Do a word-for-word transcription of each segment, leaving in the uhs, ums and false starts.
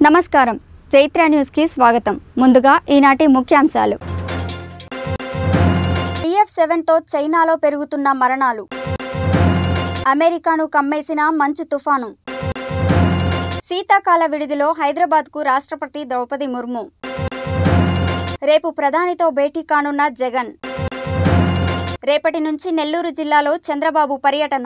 నమస్కారం జైత్ర న్యూస్ కి స్వాగతం. ముందుగా ఈనాటి ముఖ్యాంశాలు. టీ ఎఫ్ సెవెన్ తో చైనాలో పెరుగుతున్న మరణాలు. అమెరికాను కమ్మేసిన మంచు తుఫాను. శీతాకాల విడిదిలో హైదరాబాద్కు రాష్ట్రపతి ద్రౌపది ముర్ము. రేపు ప్రధానితో భేటీ కానున్న జగన్. రేపటి నుంచి నెల్లూరు జిల్లాలో చంద్రబాబు పర్యటన.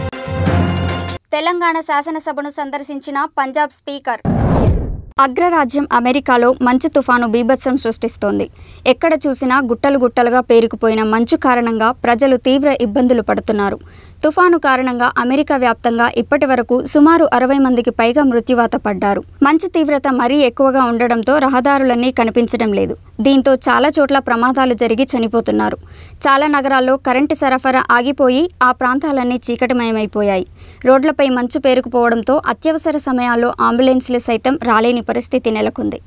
తెలంగాణ శాసనసభను సందర్శించిన పంజాబ్ స్పీకర్. అగ్రరాజ్యం అమెరికాలో మంచు తుఫాను బీభత్సం సృష్టిస్తోంది. ఎక్కడ చూసినా గుట్టలు గుట్టలుగా పేరుకుపోయిన మంచు కారణంగా ప్రజలు తీవ్ర ఇబ్బందులు పడుతున్నారు. తుఫాను కారణంగా అమెరికా వ్యాప్తంగా ఇప్పటి వరకు సుమారు అరవై మందికి పైగా మృత్యువాత పడ్డారు. మంచు తీవ్రత మరీ ఎక్కువగా ఉండడంతో రహదారులన్నీ కనిపించడం లేదు. దీంతో చాలా చోట్ల ప్రమాదాలు జరిగి చనిపోతున్నారు. చాలా నగరాల్లో కరెంటు సరఫరా ఆగిపోయి ఆ ప్రాంతాలన్నీ చీకటిమయమైపోయాయి. రోడ్లపై మంచు పేరుకుపోవడంతో అత్యవసర సమయాల్లో అంబులెన్స్లు సైతం రాలేని పరిస్థితి నెలకొంది.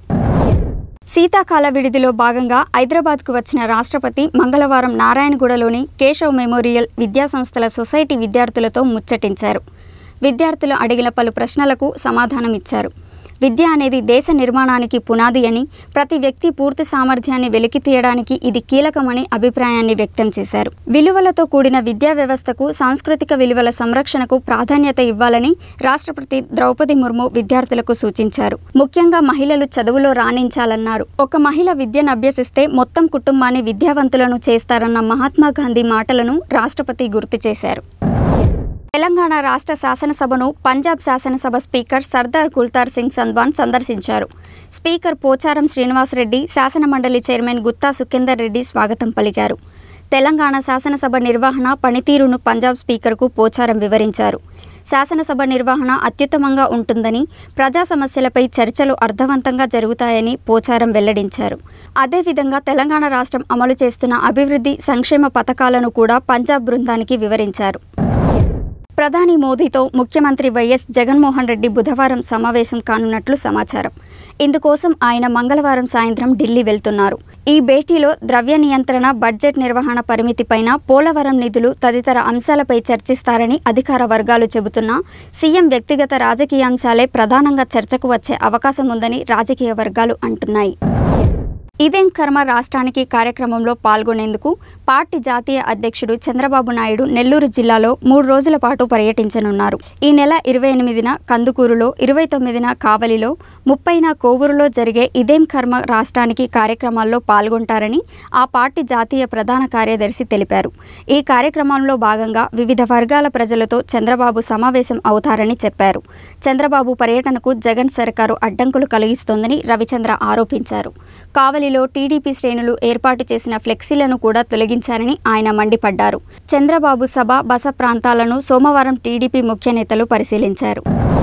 శీతాకాల విడిదిలో భాగంగా హైదరాబాద్కు వచ్చిన రాష్ట్రపతి మంగళవారం నారాయణగూడలోని కేశవ్ మెమోరియల్ విద్యాసంస్థల సొసైటీ విద్యార్థులతో ముచ్చటించారు. విద్యార్థులు అడిగిన పలు ప్రశ్నలకు సమాధానమిచ్చారు. విద్య అనేది దేశ నిర్మాణానికి పునాది అని, ప్రతి వ్యక్తి పూర్తి సామర్థ్యాన్ని వెలికి తీయడానికి ఇది కీలకమని అభిప్రాయాన్ని వ్యక్తం చేశారు. విలువలతో కూడిన విద్యా వ్యవస్థకు, సాంస్కృతిక విలువల సంరక్షణకు ప్రాధాన్యత ఇవ్వాలని రాష్ట్రపతి ద్రౌపది ముర్ము విద్యార్థులకు సూచించారు. ముఖ్యంగా మహిళలు చదువులో రాణించాలన్నారు. ఒక మహిళ విద్యను అభ్యసిస్తే మొత్తం కుటుంబాన్ని విద్యావంతులను చేస్తారన్న మహాత్మా గాంధీ మాటలను రాష్ట్రపతి గుర్తు చేశారు. తెలంగాణ రాష్ట్ర శాసనసభను పంజాబ్ శాసనసభ స్పీకర్ సర్దార్ కుల్తార్ సింగ్ సంధ్వాన్ సందర్శించారు. స్పీకర్ పోచారం శ్రీనివాసరెడ్డి, శాసనమండలి చైర్మన్ గుత్తా సుఖేందర్ రెడ్డి స్వాగతం పలికారు. తెలంగాణ శాసనసభ నిర్వహణ పనితీరును పంజాబ్ స్పీకర్కు పోచారం వివరించారు. శాసనసభ నిర్వహణ అత్యుత్తమంగా ఉంటుందని, ప్రజా సమస్యలపై చర్చలు అర్థవంతంగా జరుగుతాయని పోచారం వెల్లడించారు. అదేవిధంగా తెలంగాణ రాష్ట్రం అమలు చేస్తున్న అభివృద్ధి, సంక్షేమ పథకాలను కూడా పంజాబ్ బృందానికి వివరించారు. ప్రధాని మోదీతో ముఖ్యమంత్రి వైఎస్ జగన్మోహన్ రెడ్డి బుధవారం సమావేశం కానున్నట్లు సమాచారం. ఇందుకోసం ఆయన మంగళవారం సాయంత్రం ఢిల్లీ వెళ్తున్నారు. ఈ భేటీలో ద్రవ్య నియంత్రణ, బడ్జెట్ నిర్వహణ పరిమితిపైన, పోలవరం నిధులు తదితర అంశాలపై చర్చిస్తారని అధికార వర్గాలు చెబుతున్నా సీఎం వ్యక్తిగత రాజకీయాంశాలే ప్రధానంగా చర్చకు వచ్చే అవకాశం ఉందని రాజకీయ వర్గాలు అంటున్నాయి. ఇదేం కర్మ రాష్ట్రానికి కార్యక్రమంలో పాల్గొనేందుకు పార్టీ జాతీయ అధ్యక్షుడు చంద్రబాబు నాయుడు నెల్లూరు జిల్లాలో మూడు రోజుల పాటు పర్యటించనున్నారు. ఈ నెల ఇరవై ఎనిమిదిన కందుకూరులో, ఇరవై తొమ్మిదిన కావలిలో, ముప్పైన కోవూరులో జరిగే ఇదేం కర్మ రాష్ట్రానికి కార్యక్రమాల్లో పాల్గొంటారని ఆ పార్టీ జాతీయ ప్రధాన కార్యదర్శి తెలిపారు. ఈ కార్యక్రమంలో భాగంగా వివిధ వర్గాల ప్రజలతో చంద్రబాబు సమావేశం అవుతారని చెప్పారు. చంద్రబాబు పర్యటనకు జగన్ సర్కారు అడ్డంకులు కలిగిస్తోందని రవిచంద్ర ఆరోపించారు. కావలిలో టీడీపీ శ్రేణులు ఏర్పాటు చేసిన ఫ్లెక్సీలను కూడా తొలగించారని ఆయన మండిపడ్డారు. చంద్రబాబు సభ, బస ప్రాంతాలను సోమవారం టీడీపీ ముఖ్య నేతలు పరిశీలించారు.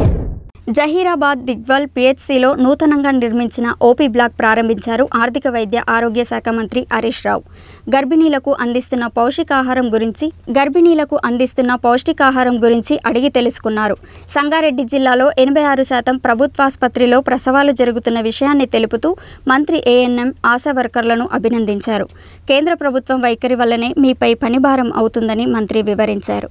జహీరాబాద్ దిగ్వల్ పిహెచ్సిలో నూతనంగా నిర్మించిన ఓపీ బ్లాక్ ప్రారంభించారు ఆర్థిక వైద్య ఆరోగ్య శాఖ మంత్రి హరీష్ రావు. గర్భిణీలకు అందిస్తున్న పౌష్టికాహారం గురించి గర్భిణీలకు అందిస్తున్న పౌష్టికాహారం గురించి అడిగి తెలుసుకున్నారు. సంగారెడ్డి జిల్లాలో ఎనభై ఆరు శాతం ప్రభుత్వాసుపత్రిలో ప్రసవాలు జరుగుతున్న విషయాన్ని తెలుపుతూ మంత్రి ఏఎన్ఎం, ఆశా వర్కర్లను అభినందించారు. కేంద్ర ప్రభుత్వం వైఖరి వల్లనే మీపై పనిభారం అవుతుందని మంత్రి వివరించారు.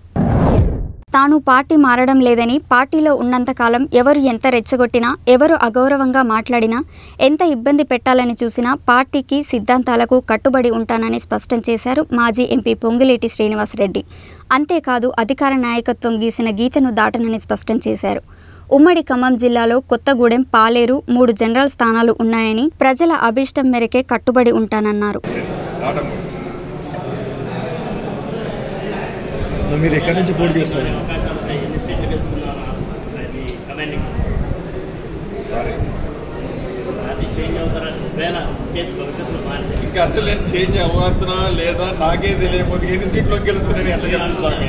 తాను పార్టీ మారడం లేదని, పార్టీలో ఉన్నంతకాలం ఎవరు ఎంత రెచ్చగొట్టినా, ఎవరు అగౌరవంగా మాట్లాడినా, ఎంత ఇబ్బంది పెట్టాలని చూసినా పార్టీకి, సిద్ధాంతాలకు కట్టుబడి ఉంటానని స్పష్టం చేశారు మాజీ ఎంపీ పొంగులేటి శ్రీనివాసరెడ్డి. అంతేకాదు అధికార నాయకత్వం గీసిన గీతను దాటనని స్పష్టం చేశారు. ఉమ్మడి ఖమ్మం జిల్లాలో కొత్తగూడెం, పాలేరు మూడు జనరల్ స్థానాలు ఉన్నాయని, ప్రజల అభీష్టం మేరకే కట్టుబడి ఉంటానన్నారు. మీరు ఎక్కడి నుంచి పోటీ చేస్తారు? ఇంకా అసలు నేను చేంజ్ అవ్వతున్నా లేదా నాకే తెలియకపోతే ఎన్ని సీట్లోకి వెళ్తున్నాను ఎట్లా చెప్తాను.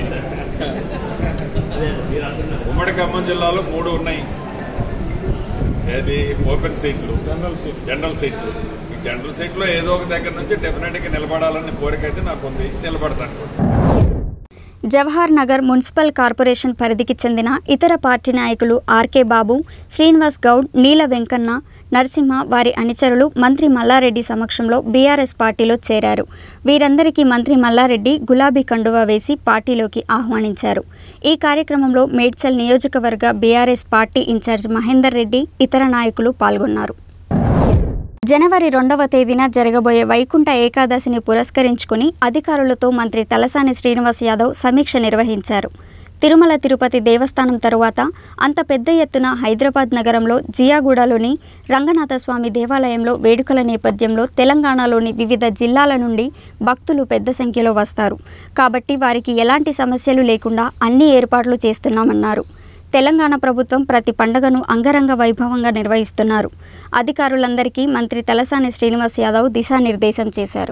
ఉమ్మడి ఖమ్మం జిల్లాలో మూడు ఉన్నాయి. ఏది ఓపెన్ సీట్లు, జనరల్ సీట్లు. ఈ జనరల్ సీట్లో ఏదో ఒక దగ్గర నుంచి డెఫినెట్గా నిలబడాలనే కోరిక అయితే నాకు ఉంది. నిలబడతాను. జవహర్ నగర్ మున్సిపల్ కార్పొరేషన్ పరిధికి చెందిన ఇతర పార్టీ నాయకులు ఆర్కే బాబు, శ్రీనివాస్ గౌడ్, నీల వెంకన్న, నరసింహ వారి అనుచరులు మంత్రి మల్లారెడ్డి సమక్షంలో బీఆర్ఎస్ పార్టీలో చేరారు. వీరందరికీ మంత్రి మల్లారెడ్డి గులాబీ కండువా వేసి పార్టీలోకి ఆహ్వానించారు. ఈ కార్యక్రమంలో మేడ్చల్ నియోజకవర్గ BRS party in-charge Mahender Reddy ఇతర నాయకులు పాల్గొన్నారు. జనవరి రెండవ తేదీన జరగబోయే వైకుంఠ ఏకాదశిని పురస్కరించుకుని అధికారులతో మంత్రి తలసాని శ్రీనివాస్ యాదవ్ సమీక్ష నిర్వహించారు. తిరుమల తిరుపతి దేవస్థానం తరువాత అంత పెద్ద ఎత్తున హైదరాబాద్ నగరంలో జియాగూడలోని రంగనాథస్వామి దేవాలయంలో వేడుకల నేపథ్యంలో తెలంగాణలోని వివిధ జిల్లాల నుండి భక్తులు పెద్ద సంఖ్యలో వస్తారు. కాబట్టి వారికి ఎలాంటి సమస్యలు లేకుండా అన్ని ఏర్పాట్లు చేస్తున్నామన్నారు. తెలంగాణ ప్రభుత్వం ప్రతి పండుగను అంగరంగ వైభవంగా నిర్వహిస్తున్నారు. అధికారులందరికీ మంత్రి తలసాని శ్రీనివాస్ యాదవ్ దిశానిర్దేశం చేశారు.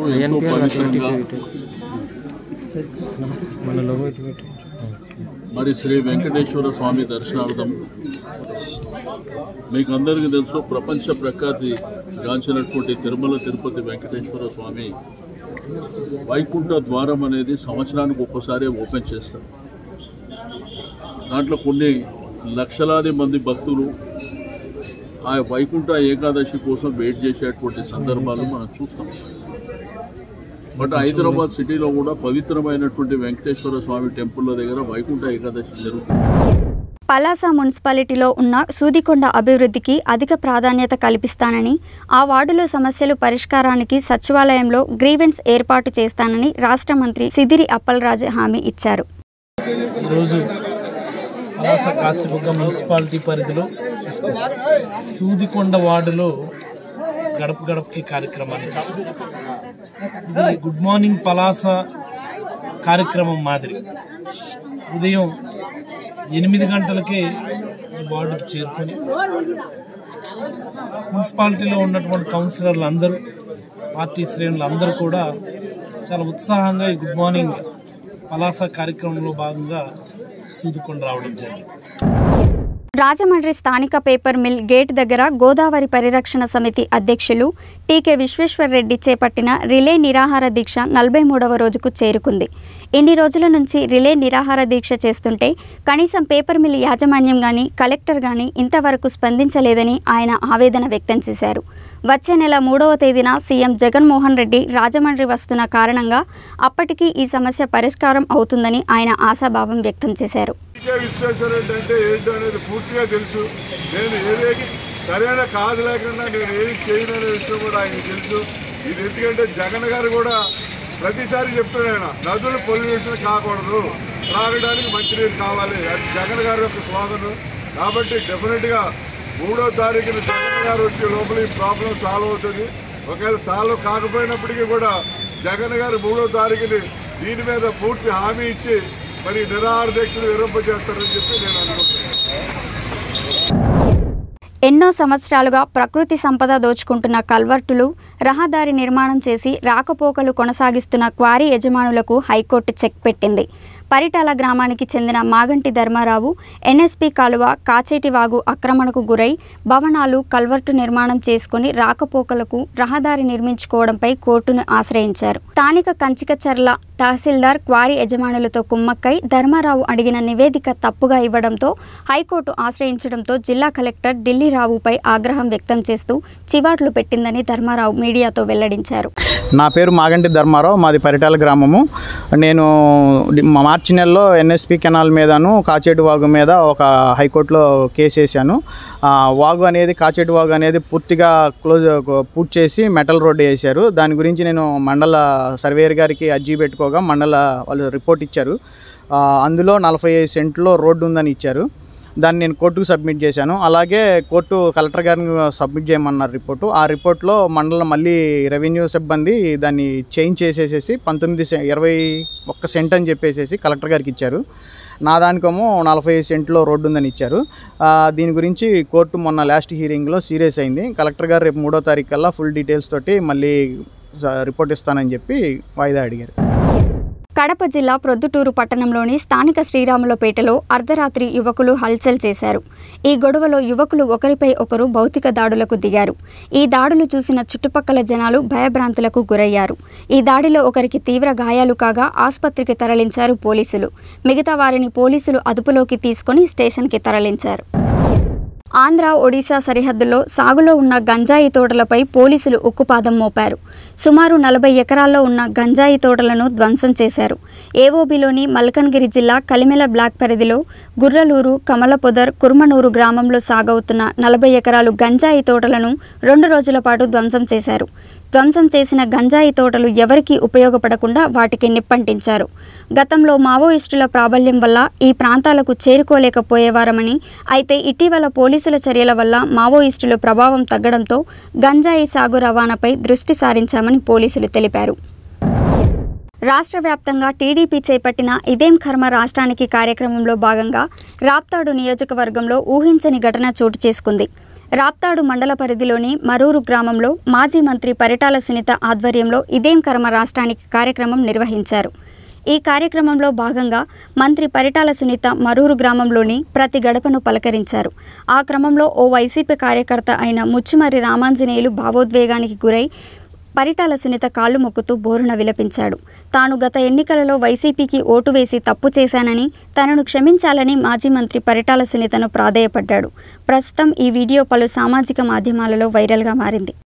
మరి శ్రీ వెంకటేశ్వర స్వామి దర్శనార్థం మీకు అందరికీ తెలుసు, ప్రపంచ ప్రఖ్యాతి గాంచినటువంటి తిరుమల తిరుపతి వెంకటేశ్వర స్వామి వైకుంఠ ద్వారం అనేది సంవత్సరానికి ఒక్కసారి ఓపెన్ చేస్తారు. దాంట్లో కొన్ని లక్షలాది మంది భక్తులు ఆ వైకుంఠ ఏకాదశి కోసం వెయిట్ చేసేటువంటి సందర్భాలు మనం చూస్తాం. బట్ హైదరాబాద్ సిటీలో కూడా పవిత్రమైనటువంటి వెంకటేశ్వర స్వామి టెంపుల్ల దగ్గర వైకుంఠ ఏకాదశి జరుగుతుంది. పలాస మున్సిపాలిటీలో ఉన్న సూదికొండ అభివృద్ధికి అధిక ప్రాధాన్యత కల్పిస్తానని, ఆ వార్డులో సమస్యలు పరిష్కారానికి సచివాలయంలో గ్రీవెన్స్ ఏర్పాటు చేస్తానని రాష్ట్ర మంత్రి సిదిరి అప్పలరాజు హామీ ఇచ్చారు. ఈరోజు పలాస కాశీబుగ్గ మున్సిపాలిటీ పరిధిలో సూదికొండ వార్డులో గడప గడపకి కార్యక్రమాన్ని ఇది గుడ్ మార్నింగ్ పలాస కార్యక్రమం మాదిరి ఉదయం ఎనిమిది గంటలకే ఈ వార్డుకి చేరుకొని మున్సిపాలిటీలో ఉన్నటువంటి కౌన్సిలర్లు అందరూ, పార్టీ శ్రేణులు అందరూ కూడా చాలా ఉత్సాహంగా ఈ గుడ్ మార్నింగ్ పలాస కార్యక్రమంలో భాగంగా సూదికొండ రావడం జరిగింది. రాజమండ్రి స్థానిక పేపర్ మిల్ గేట్ దగ్గర గోదావరి పరిరక్షణ సమితి అధ్యక్షులు టీకే విశ్వేశ్వర్రెడ్డి చేపట్టిన రిలే నిరాహార దీక్ష నలభై మూడవ రోజుకు చేరుకుంది. ఇన్ని రోజుల నుంచి రిలే నిరాహార దీక్ష చేస్తుంటే కనీసం పేపర్ మిల్ యాజమాన్యం కానీ కలెక్టర్ కానీ ఇంతవరకు స్పందించలేదని ఆయన ఆవేదన వ్యక్తం చేశారు. వచ్చే నెల మూడవ తేదీన సీఎం జగన్మోహన్ రెడ్డి రాజమండ్రి వస్తున్న కారణంగా అప్పటికి ఈ సమస్య పరిష్కారం అవుతుందని ఆయన ఆశాభావం వ్యక్తం చేశారు. విశ్వేశ్వరరెడ్డి అంటే ఏంటో అనేది పూర్తిగా తెలుసు. నేను ఏదేకి సరైన కాదు లేకుండా నేను ఏది చేయననే విషయం కూడా ఆయనకు తెలుసు. ఇది ఎందుకంటే జగన్ గారు కూడా ప్రతిసారి చెప్తున్నాయన నదులు పొల్యూషన్ కాకూడదు, త్రాగడానికి మంచినీరు కావాలి, అది జగన్ గారి యొక్క స్లోగన్. కాబట్టి డెఫినెట్ గా మూడో తారీఖున జగన్ గారు వచ్చే లోపల ఈ ప్రాబ్లం సాల్వ్ అవుతుంది. ఒకవేళ సాల్వ్ కాకపోయినప్పటికీ కూడా జగన్ గారు మూడో తారీఖుని దీని మీద పూర్తి హామీ ఇచ్చి మరి నిరాహార దీక్షలు విరమింపజేస్తారని చెప్పి నేను అనుకుంటున్నాను. ఎన్నో సంవత్సరాలుగా ప్రకృతి సంపద దోచుకుంటున్న కల్వర్టులు, రహదారి నిర్మాణం చేసి రాకపోకలు కొనసాగిస్తున్న క్వారీ యజమానులకు హైకోర్టు చెక్ పెట్టింది. పరిటాల గ్రామానికి చెందిన మాగంటి ధర్మారావు ఎన్ఎస్పీ కాలువ కాచేటి వాగు ఆక్రమణకు గురై భవనాలు, కల్వర్టు నిర్మాణం చేసుకుని రాకపోకలకు రహదారి నిర్మించుకోవడంపై కోర్టును ఆశ్రయించారు. స్థానిక కంచికచర్ల తహసీల్దార్ క్వారీ యజమానులతో కుమ్మక్కై ధర్మారావు అడిగిన నివేదిక తప్పుగా ఇవ్వడంతో హైకోర్టు ఆశ్రయించడంతో జిల్లా కలెక్టర్ ఢిల్లీ రావుపై ఆగ్రహం వ్యక్తం చేస్తూ చివాట్లు పెట్టిందని ధర్మారావు మీడియాతో వెల్లడించారు. నా పేరు మాగంటి ధర్మారావు, మాది పరిటాల గ్రామము. నేను మార్చి నెలలో ఎన్ఎస్పి కెనాల్ మీదను కాచేటి వాగు మీద ఒక హైకోర్టులో కేసు వేసాను. వాగు అనేది కాచేటి వాగు అనేది పూర్తిగా క్లోజ్ పూర్తి చేసి మెటల్ రోడ్డు వేశారు. దాని గురించి నేను మండల సర్వేయర్ గారికి అర్జీ పెట్టుకోగా మండల వాళ్ళు రిపోర్ట్ ఇచ్చారు. అందులో నలభై ఐదు సెంట్లో రోడ్డు ఉందని ఇచ్చారు. దాన్ని నేను కోర్టుకు సబ్మిట్ చేశాను. అలాగే కోర్టు కలెక్టర్ గారిని సబ్మిట్ చేయమన్నారు రిపోర్టు. ఆ రిపోర్ట్లో మండలం మళ్ళీ రెవెన్యూ సిబ్బంది దాన్ని చేంజ్ చేసేసేసి పంతొమ్మిది ఇరవై ఒక్క సెంట్ అని చెప్పేసి కలెక్టర్ గారికి ఇచ్చారు. నా దానికేమో నలభై సెంట్లో రోడ్డు ఉందని ఇచ్చారు. దీని గురించి కోర్టు మొన్న లాస్ట్ హీరింగ్లో సీరియస్ అయింది. కలెక్టర్ గారు రేపు మూడో తారీఖు కల్లా ఫుల్ డీటెయిల్స్ తోటి మళ్ళీ రిపోర్ట్ ఇస్తానని చెప్పి వాయిదా అడిగారు. కడప జిల్లా ప్రొద్దుటూరు పట్టణంలోని స్థానిక శ్రీరాములపేటలో అర్ధరాత్రి యువకులు హల్చల్ చేశారు. ఈ గొడవలో యువకులు ఒకరిపై ఒకరు భౌతిక దాడులకు దిగారు. ఈ దాడులు చూసిన చుట్టుపక్కల జనాలు భయభ్రాంతులకు గురయ్యారు. ఈ దాడిలో ఒకరికి తీవ్ర గాయాలు కాగా ఆసుపత్రికి తరలించారు పోలీసులు. మిగతా వారిని పోలీసులు అదుపులోకి తీసుకుని స్టేషన్కి తరలించారు. ఆంధ్ర ఒడిశా సరిహద్దులో సాగులో ఉన్న గంజాయి తోటలపై పోలీసులు ఉక్కుపాదం మోపారు. సుమారు నలభై ఎకరాల్లో ఉన్న గంజాయి తోటలను ధ్వంసం చేశారు. ఏవోబిలోని మల్కన్గిరి జిల్లా కలిమెల బ్లాక్ పరిధిలో గుర్రలూరు, కమలపొదర్, కుర్మనూరు గ్రామంలో సాగవుతున్న నలభై ఎకరాలు గంజాయి తోటలను రెండు రోజుల పాటు ధ్వంసం చేశారు. ధ్వంసం చేసిన గంజాయి తోటలు ఎవరికీ ఉపయోగపడకుండా వాటికి నిప్పంటించారు. గతంలో మావోయిస్టుల ప్రాబల్యం వల్ల ఈ ప్రాంతాలకు చేరుకోలేకపోయేవారమని, అయితే ఇటీవల పోలీసుల చర్యల వల్ల మావోయిస్టుల ప్రభావం తగ్గడంతో గంజాయి సాగు రవాణాపై దృష్టి సారించామని పోలీసులు తెలిపారు. రాష్ట్ర వ్యాప్తంగా టీడీపీ చేపట్టిన ఇదేం కర్మ రాష్ట్రానికి కార్యక్రమంలో భాగంగా రాప్తాడు నియోజకవర్గంలో ఊహించని ఘటన చోటు చేసుకుంది. రాప్తాడు మండల పరిధిలోని మరూరు గ్రామంలో మాజీ మంత్రి పరిటాల సునీత ఆధ్వర్యంలో ఇదేం కర్మ రాష్ట్రానికి కార్యక్రమం నిర్వహించారు. ఈ కార్యక్రమంలో భాగంగా మంత్రి పరిటాల సునీత మరూరు గ్రామంలోని ప్రతి గడపను పలకరించారు. ఆ క్రమంలో ఓ వైసీపీ కార్యకర్త అయిన ముచ్చుమర్రి రామాంజనేయులు భావోద్వేగానికి గురై పరిటాల సునీత కాళ్లు మొక్కుతూ బోరున విలపించాడు. తాను గత ఎన్నికలలో వైసీపీకి ఓటు వేసి తప్పు చేశానని, తనను క్షమించాలని మాజీ మంత్రి పరిటాల సునీతను ప్రాధేయపడ్డాడు. ప్రస్తుతం ఈ వీడియో పలు సామాజిక మాధ్యమాలలో వైరల్గా మారింది.